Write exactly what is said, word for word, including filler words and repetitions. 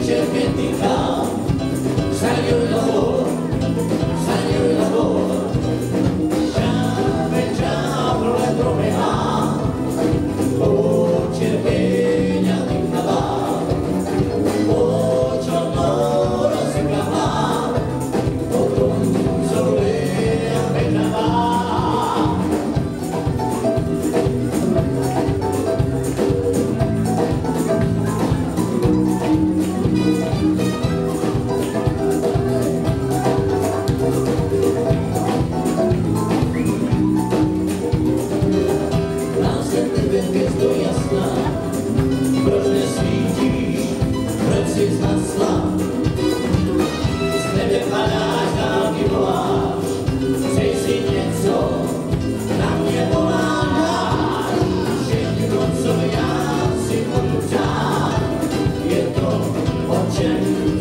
večer pětika, salió el amor, salió el amor, právě čáplo le tromea, o červeňa dýchala, o čorno rozsypała, o brązowy beczała. Hvězdo jasná, proč nesvítíš, proč jsi zhasla? Z nebe padáš, dálky voláš, přeji si něco, na mě voláš. Všechno, co já si budu přát, je to, o čem